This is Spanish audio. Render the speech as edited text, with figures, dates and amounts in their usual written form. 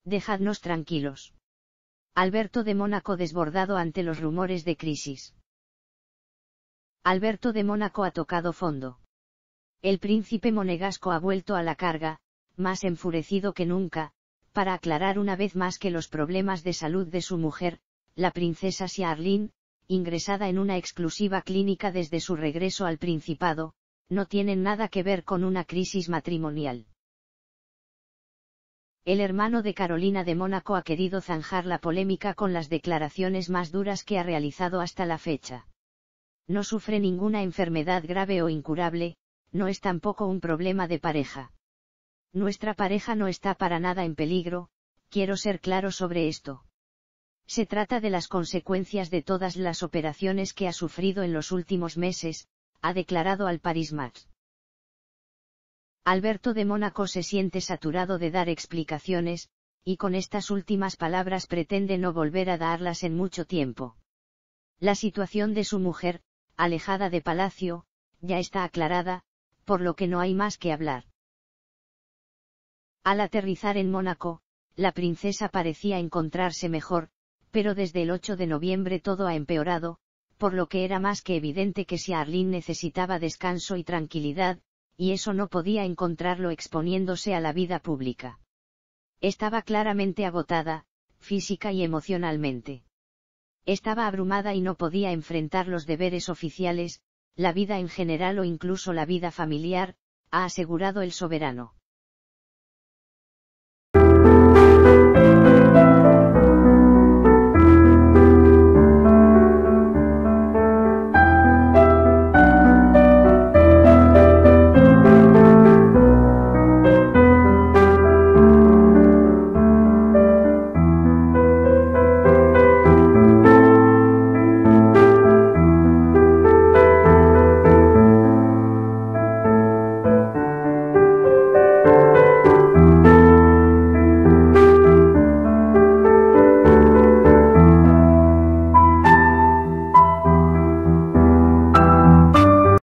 Dejadnos tranquilos. Alberto de Mónaco desbordado ante los rumores de crisis. Alberto de Mónaco ha tocado fondo. El príncipe monegasco ha vuelto a la carga, más enfurecido que nunca, para aclarar una vez más que los problemas de salud de su mujer, la princesa Charlene, ingresada en una exclusiva clínica desde su regreso al Principado, no tienen nada que ver con una crisis matrimonial. El hermano de Carolina de Mónaco ha querido zanjar la polémica con las declaraciones más duras que ha realizado hasta la fecha. No sufre ninguna enfermedad grave o incurable, no es tampoco un problema de pareja. Nuestra pareja no está para nada en peligro, quiero ser claro sobre esto. Se trata de las consecuencias de todas las operaciones que ha sufrido en los últimos meses, ha declarado al Paris Match. Alberto de Mónaco se siente saturado de dar explicaciones, y con estas últimas palabras pretende no volver a darlas en mucho tiempo. La situación de su mujer, alejada de palacio, ya está aclarada, por lo que no hay más que hablar. Al aterrizar en Mónaco, la princesa parecía encontrarse mejor, pero desde el 8 de noviembre todo ha empeorado, por lo que era más que evidente que Charlene necesitaba descanso y tranquilidad, y eso no podía encontrarlo exponiéndose a la vida pública. Estaba claramente agotada, física y emocionalmente. Estaba abrumada y no podía enfrentar los deberes oficiales, la vida en general o incluso la vida familiar, ha asegurado el soberano.